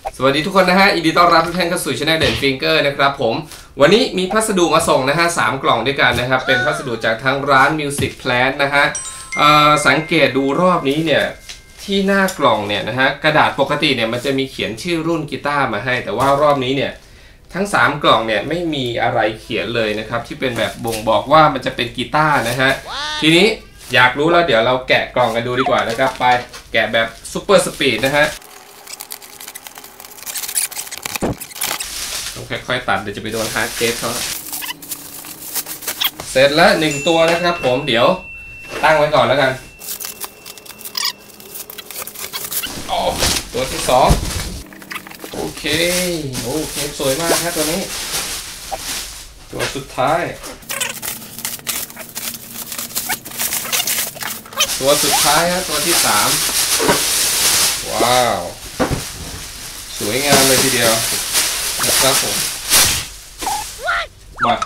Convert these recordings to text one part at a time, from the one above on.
สวัสดีทุกคนนะฮะยินดีต้อนรับทุกท่านเข้าสู่ช่องเด่นฟิงเกอร์นะครับผมวันนี้มีพัสดุมาส่งนะฮะ3กล่องด้วยกันนะครับเป็นพัสดุจากทางร้าน Music Plant นะฮะสังเกตดูรอบนี้เนี่ยที่หน้ากล่องเนี่ยนะฮะกระดาษปกติเนี่ยมันจะมีเขียนชื่อรุ่นกีตาร์มาให้แต่ว่ารอบนี้เนี่ยทั้ง3กล่องเนี่ยไม่มีอะไรเขียนเลยนะครับที่เป็นแบบบ่งบอกว่ามันจะเป็นกีตาร์นะฮะทีนี้อยากรู้แล้วเดี๋ยวเราแกะกล่องกันดูดีกว่านะครับไปแกะแบบซุปเปอร์สปีดนะฮะต้องค่อยๆตัดเดี๋ยวจะไปโดนฮาร์ดเคสเขาเสร็จแล้ว1ตัวนะครับผมเดี๋ยวตั้งไว้ก่อนแล้วกันตัวที่2โอเคสวยมากครับตัวนี้ตัวสุดท้ายครับตัวที่3ว้าวสวยงามเลยทีเดียวนะครับผมมา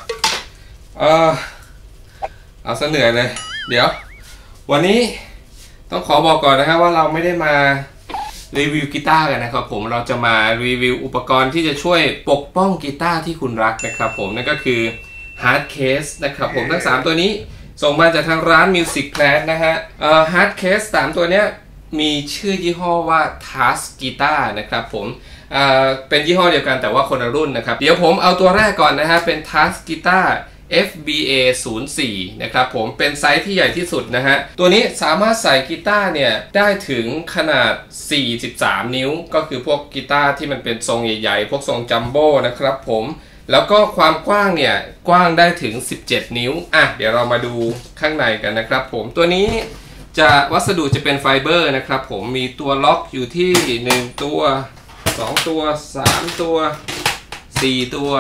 เอาซะเหนื่อยเลยเดี๋ยววันนี้ต้องขอบอกก่อนนะครับว่าเราไม่ได้มารีวิวกีตาร์กันนะครับผมเราจะมารีวิวอุปกรณ์ที่จะช่วยปกป้องกีตาร์ที่คุณรักนะครับผมนั่นก็คือฮาร์ดเคสนะครับผมทั้ง3ตัวนี้ส่งมาจากทางร้าน Music Plant นะฮะฮาร์ดเคส3ตัวเนี้ยมีชื่อยี่ห้อว่า Task Guitar นะครับผมเป็นยี่ห้อเดียวกันแต่ว่าคนละรุ่นนะครับเดี๋ยวผมเอาตัวแรกก่อนนะฮะเป็น Task Guitar FBA 04นะครับผมเป็นไซส์ที่ใหญ่ที่สุดนะฮะตัวนี้สามารถใส่กีตาร์เนี่ยได้ถึงขนาด43นิ้วก็คือพวกกีตาร์ที่มันเป็นทรงใหญ่ๆพวกทรงจัมโบ้นะครับผมแล้วก็ความกว้างเนี่ยกว้างได้ถึง17นิ้วเดี๋ยวเรามาดูข้างในกันนะครับผมตัวนี้วัสดุจะเป็นไฟเบอร์นะครับผมมีตัวล็อกอยู่ที่1ตัว2ตัว3ตัว4ตัว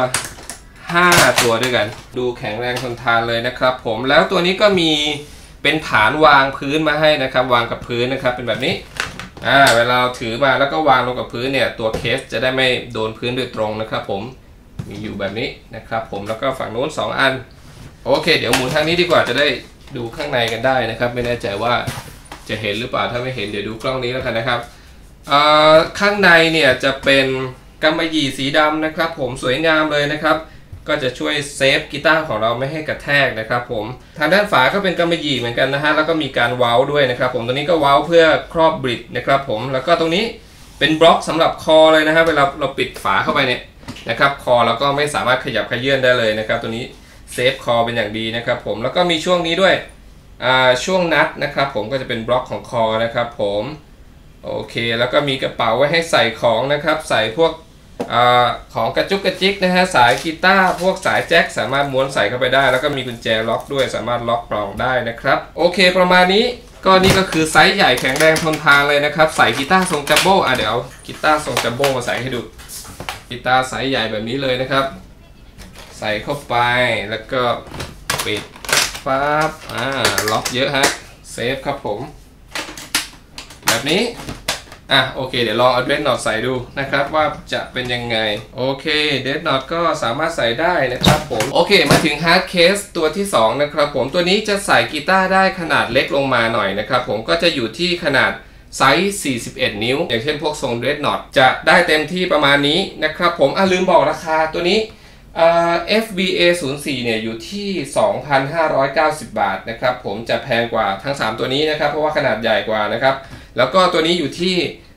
5ตัวด้วยกันดูแข็งแรงทนทานเลยนะครับผมแล้วตัวนี้ก็มีเป็นฐานวางพื้นมาให้นะครับวางกับพื้นนะครับเป็นแบบนี้เวลาเราถือมาแล้วก็วางลงกับพื้นเนี่ยตัวเคสจะได้ไม่โดนพื้นโดยตรงนะครับผมมีอยู่แบบนี้นะครับผมแล้วก็ฝั่งโน้น2อันโอเคเดี๋ยวหมุนทางนี้ดีกว่าจะได้ดูข้างในกันได้นะครับไม่แน่ใจว่าจะเห็นหรือเปล่าถ้าไม่เห็นเดี๋ยวดูกล้องนี้แล้วกันนะครับข้างในเนี่ยจะเป็นกำมะหยี่สีดำนะครับผมสวยงามเลยนะครับก็จะช่วยเซฟกีตาร์ของเราไม่ให้กระแทกนะครับผมทางด้านฝาก็เป็นกำมะหยี่เหมือนกันนะฮะแล้วก็มีการเว้าด้วยนะครับผมตัวนี้ก็เว้าเพื่อครอบบริดนะครับผมแล้วก็ตรงนี้เป็นบล็อกสำหรับคอเลยนะฮะเวลาเราปิดฝาเข้าไปเนี่ยนะครับคอเราก็ไม่สามารถขยับขยื่นได้เลยนะครับตัวนี้เซฟคอเป็นอย่างดีนะครับผมแล้วก็มีช่วงนี้ด้วยช่วงนัดนะครับผมก็จะเป็นบล็อกของคอนะครับผมโอเคแล้วก็มีกระเป๋าไว้ให้ใส่ของนะครับใส่พวกของกระจุกกระจิกนะฮะสายกีตาร์พวกสายแจ็คสามารถม้วนใส่เข้าไปได้แล้วก็มีกุญแจล็อกด้วยสามารถล็อกกล่องได้นะครับโอเคประมาณนี้ก็นี่ก็คือไซส์ใหญ่แข็งแรงทนทานเลยนะครับใส่กีตาร์ทรงจัมโบ้เดี๋ยวเอากีตาร์ทรงจัมโบ้มาใส่ให้ดูกีตาร์ไซส์ใหญ่แบบนี้เลยนะครับใส่เข้าไปแล้วก็ปิดปั๊บล็อกเยอะฮะเซฟครับผมแบบนี้โอเคเดี๋ยวลองเอาเดรดน็อตใส่ดูนะครับว่าจะเป็นยังไงโอเคเดรดน็อตก็สามารถใส่ได้นะครับผมโอเคมาถึงฮาร์ดเคสตัวที่2นะครับผมตัวนี้จะใส่กีตาร์ได้ขนาดเล็กลงมาหน่อยนะครับผมก็จะอยู่ที่ขนาดไซส์41นิ้วอย่างเช่นพวกทรงเดรดน็อตจะได้เต็มที่ประมาณนี้นะครับผมลืมบอกราคาตัวนี้FBA 04เนี่ยอยู่ที่ 2,590 บาทนะครับผมจะแพงกว่าทั้ง3ตัวนี้นะครับเพราะว่าขนาดใหญ่กว่านะครับแล้วก็ตัวนี้อยู่ที่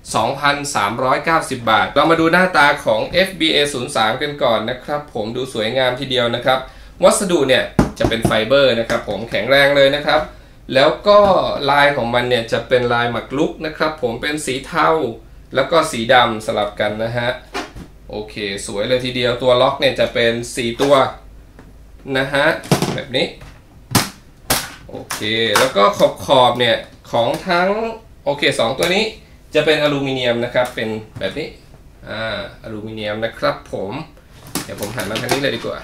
2,390 บาทเรามาดูหน้าตาของ FBA 03กันก่อนนะครับผมดูสวยงามทีเดียวนะครับวัสดุเนี่ยจะเป็นไฟเบอร์นะครับผมแข็งแรงเลยนะครับแล้วก็ลายของมันเนี่ยจะเป็นลายหมักลุกนะครับผมเป็นสีเทาแล้วก็สีดำสลับกันนะฮะโอเคสวยเลยทีเดียวตัวล็อกเนี่ยจะเป็น4ตัวนะฮะแบบนี้โอเคแล้วก็ขอบเนี่ยของทั้งโอเค2ตัวนี้จะเป็นอลูมิเนียมนะครับเป็นแบบนี้อลูมิเนียมนะครับผมเดี๋ยวผมหันมาทางนี้เลยดีกว่า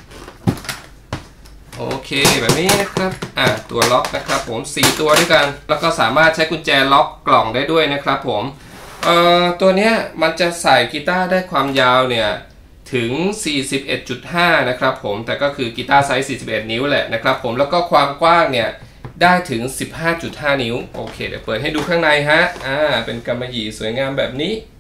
โอเคแบบนี้นะครับตัวล็อกนะครับผม4ตัวด้วยกันแล้วก็สามารถใช้กุญแจล็อกกล่องได้ด้วยนะครับผมตัวเนี้ยมันจะใส่กีตาร์ได้ความยาวเนี่ยถึง 41.5 นะครับผมแต่ก็คือกีตาร์ไซส์41นิ้วแหละนะครับผมแล้วก็ความกว้างเนี่ย ได้ถึง 15.5 นิ้วโอเคเดี๋ยวเปิดให้ดูข้างในฮะเป็นกำมะหยี่สวยงามแบบนี้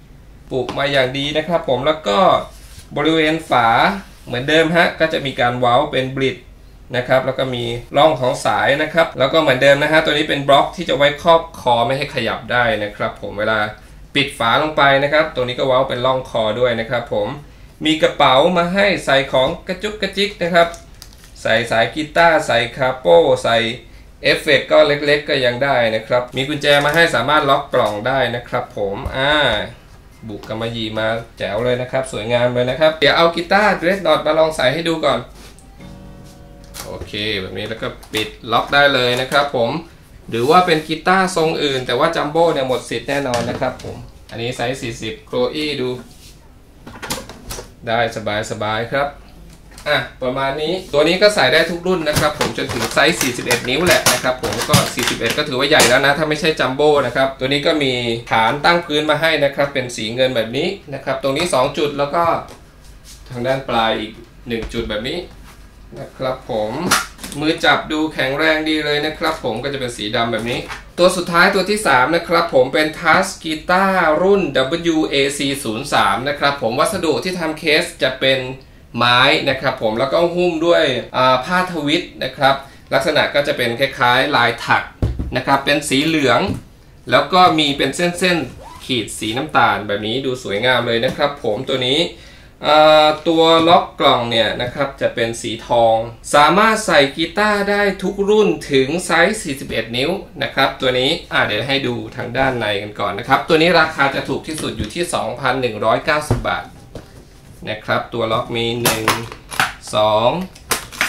ปุกมาอย่างดีนะครับผมแล้วก็บริเวณฝาเหมือนเดิมฮะก็จะมีการเว้าเป็นบลิดนะครับแล้วก็มีร่องของสายนะครับแล้วก็เหมือนเดิมนะฮะตัวนี้เป็นบล็อกที่จะไว้ครอบคอไม่ให้ขยับได้นะครับผมเวลาปิดฝาลงไปนะครับตัวนี้ก็เว้าเป็นร่องคอด้วยนะครับผมมีกระเป๋ามาให้ใส่ของกระจุกกระจิกนะครับใส่สายกีตาร์ใส่คาโป้ใส่เอฟเฟกต์ก็เล็กๆก็ยังได้นะครับมีกุญแจมาให้สามารถล็อกกล่องได้นะครับผมบุกกำมะหยี่มาแจ๋วเลยนะครับสวยงามเลยนะครับเดี๋ยวเอากีตาร์เดรสดอทมาลองใส่ให้ดูก่อนโอเคแบบนี้แล้วก็ปิดล็อกได้เลยนะครับผมหรือว่าเป็นกีตาร์ทรงอื่นแต่ว่าจัมโบ้เนี่ยหมดสิทธิ์แน่นอนนะครับผมอันนี้ไซส์40โครอี้ดูได้สบายครับประมาณนี้ตัวนี้ก็ใส่ได้ทุกรุ่นนะครับผมจนถึงไซส์41นิ้วแหละนะครับผมก็41ก็ถือว่าใหญ่แล้วนะถ้าไม่ใช่จัมโบ้นะครับตัวนี้ก็มีฐานตั้งพื้นมาให้นะครับเป็นสีเงินแบบนี้นะครับตรงนี้2จุดแล้วก็ทางด้านปลายอีก1จุดแบบนี้นะครับผมมือจับดูแข็งแรงดีเลยนะครับผมก็จะเป็นสีดำแบบนี้ตัวสุดท้ายตัวที่3นะครับผมเป็นทัสกีตาร์รุ่น WAC03 นะครับผมวัสดุที่ทำเคสจะเป็นไม้นะครับผมแล้วก็หุ้มด้วยผ้าทวิตนะครับลักษณะก็จะเป็นคล้ายๆลายถักนะครับเป็นสีเหลืองแล้วก็มีเป็นเส้นๆขีดสีน้ำตาลแบบนี้ดูสวยงามเลยนะครับผมตัวนี้ตัวล็อกกล่องเนี่ยนะครับจะเป็นสีทองสามารถใส่กีตาร์ได้ทุกรุ่นถึงไซส์41นิ้วนะครับตัวนี้เดี๋ยวให้ดูทางด้านในกันก่อนนะครับตัวนี้ราคาจะถูกที่สุดอยู่ที่ 2,190 บาทนะครับตัวล็อกมี1 2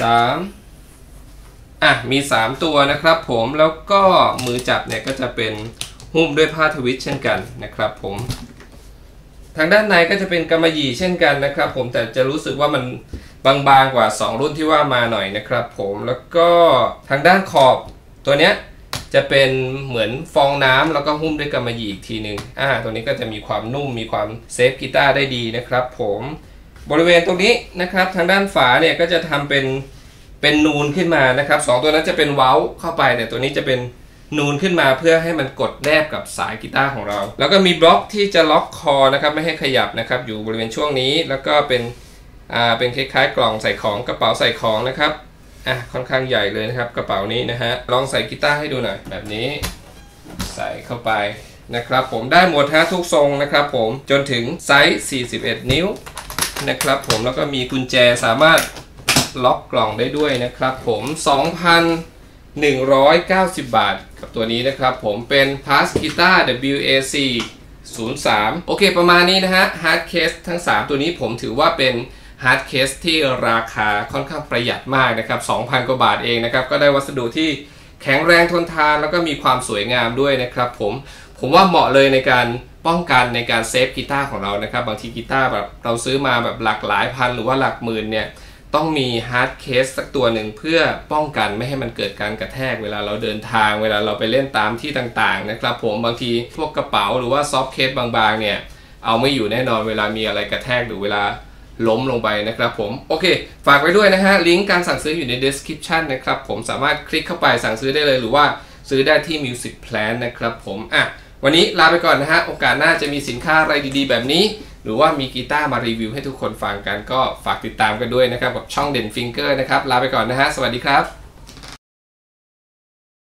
3มี3ตัวนะครับผมแล้วก็มือจับเนี่ยก็จะเป็นหุ้มด้วยผ้าทวิตเช่นกันนะครับผมทางด้านในก็จะเป็นกำมะหยี่เช่นกันนะครับผมแต่จะรู้สึกว่ามันบางๆกว่า2รุ่นที่ว่ามาหน่อยนะครับผมแล้วก็ทางด้านขอบตัวเนี้ยจะเป็นเหมือนฟองน้ำแล้วก็หุ้มด้วยกำมะหยี่อีกทีหนึ่งตัวนี้ก็จะมีความนุ่มมีความเซฟกีตาร์ได้ดีนะครับผมบริเวณตรงนี้นะครับทางด้านฝาเนี่ยก็จะทำเป็นนูนขึ้นมานะครับ2ตัวนั้นจะเป็นเว้าเข้าไปแต่ตัวนี้จะเป็นนูนขึ้นมาเพื่อให้มันกดแนบกับสายกีตาร์ของเราแล้วก็มีบล็อกที่จะล็อกคอนะครับไม่ให้ขยับนะครับอยู่บริเวณช่วงนี้แล้วก็เป็นคล้ายๆกล่องใส่ของกระเป๋าใส่ของนะครับค่อนข้างใหญ่เลยนะครับกระเป๋านี้นะฮะลองใส่กีตาร์ให้ดูหน่อยแบบนี้ใส่เข้าไปนะครับผมได้หมดทุกทรงนะครับผมจนถึงไซส์41นิ้วนะครับผมแล้วก็มีกุญแจสามารถล็อกกล่องได้ด้วยนะครับผม2,190 บาทกับตัวนี้นะครับผมเป็น Pass Guitar WAC 03โอเคประมาณนี้นะฮะ Hard Case ทั้ง3ตัวนี้ผมถือว่าเป็น Hard Case ที่ราคาค่อนข้างประหยัดมากนะครับ 2,000 กว่าบาทเองนะครับก็ได้วัสดุที่แข็งแรงทนทานแล้วก็มีความสวยงามด้วยนะครับผมว่าเหมาะเลยในการป้องกันในการเซฟกีตาร์ของเรานะครับบางทีกีตาร์แบบเราซื้อมาแบบหลักหลายพันหรือว่าหลักหมื่นเนี่ยต้องมีฮาร์ดเคสสักตัวหนึ่งเพื่อป้องกันไม่ให้มันเกิดการกระแทกเวลาเราเดินทางเวลาเราไปเล่นตามที่ต่างๆนะครับผมบางทีพวกกระเป๋าหรือว่าซอฟต์เคสบางๆเนี่ยเอาไม่อยู่แน่นอนเวลามีอะไรกระแทกหรือเวลาล้มลงไปนะครับผมโอเคฝากไว้ด้วยนะฮะลิงก์การสั่งซื้ออยู่ใน description นะครับผมสามารถคลิกเข้าไปสั่งซื้อได้เลยหรือว่าซื้อได้ที่ Music Plan นะครับผมวันนี้ลาไปก่อนนะฮะโอกาสหน้าจะมีสินค้าอะไรดีๆแบบนี้หรือว่ามีกีตาร์มารีวิวให้ทุกคนฟังกันก็ฝากติดตามกันด้วยนะครับกับช่องเด่นฟิงเกอร์นะครับลาไปก่อนนะฮะสวัสดีครับ